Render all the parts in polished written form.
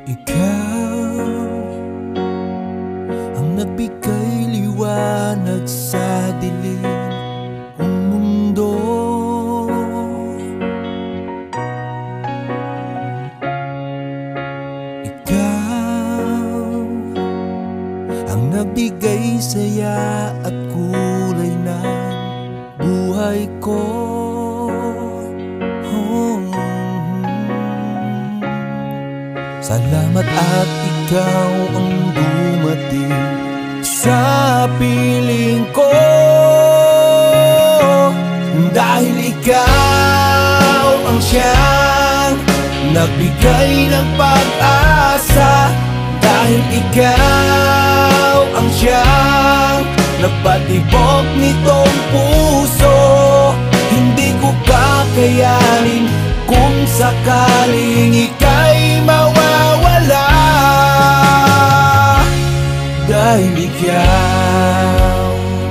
Ikaw ang nagbigay liwanag sa dilim kong mundo. Ikaw ang nagbigay saya at kulay ng buhay ko. Salamat at ikaw ang dumating sa piling ko. Dahil ikaw ang siyang nagbigay ng pag-asa. Dahil ikaw ang siyang nagpatibok nitong puso. Hindi ko kakayanin kung sakaling ika'y mawawala. Dahil ikaw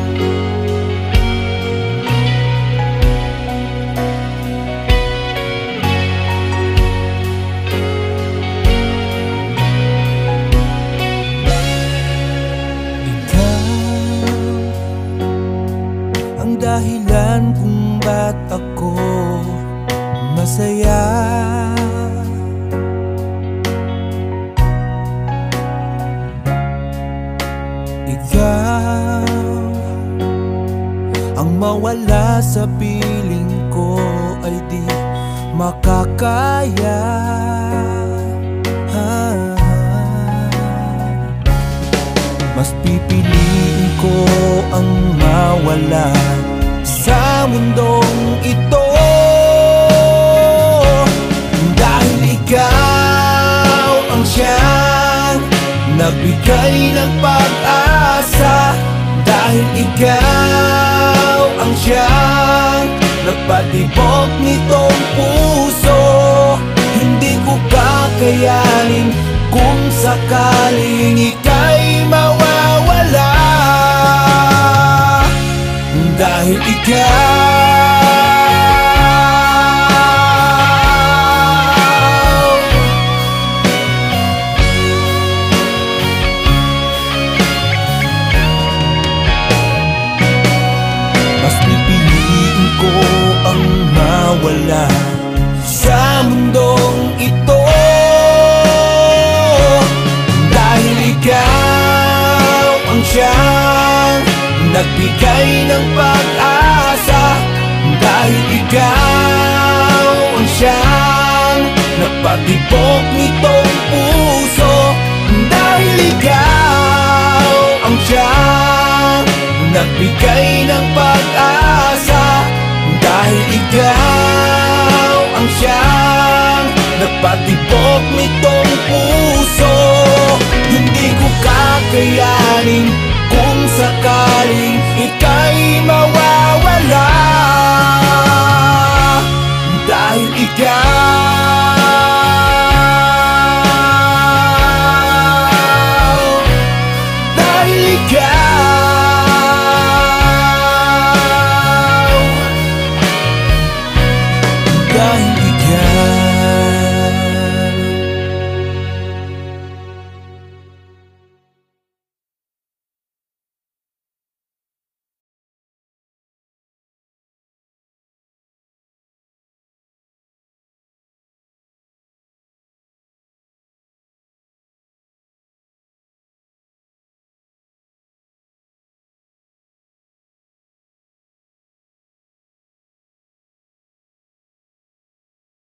ang dahilan kung ba't ako masaya. Ikaw ang mawala sa piling ko ay di makakaya. Mas pipiliin ko ang mawala sa mundong ito. Dahil ikaw ang siyang nagbigay ng pag-asa. Dahil ikaw ang siyang nagpatibok nitong puso. Hindi ko kakayanin kung sakaling ika'y mawawala. Dahil ikaw mas pipiliin ko ang mawala sa mundong ito. Dahil ikaw ang siyang nagbigay ng pag-asa. Dahil ikaw ang siyang nagpatibok nitong puso. Dahil ikaw ang siyang nagbigay ng pag-asa. Dahil ikaw ang siyang nagpatibok nitong puso. Hindi ko kakayanin kung sakaling ika'y mawala.